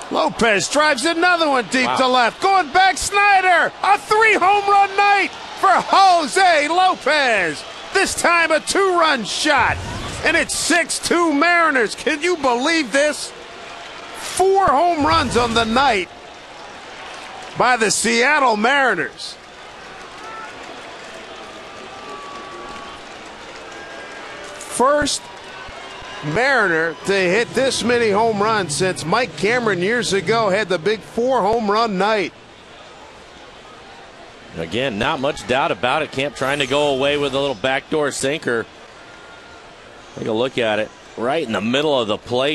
Lopez drives another one deep to left. Going back, Snyder. A 3-home run night for Jose Lopez. This time a 2-run shot. And it's 6-2 Mariners. Can you believe this? 4 home runs on the night by the Seattle Mariners. First Mariner to hit this many home runs since Mike Cameron years ago had the big 4-home run night. Again, not much doubt about it. Camp trying to go away with a little backdoor sinker. Take a look at it. Right in the middle of the plate.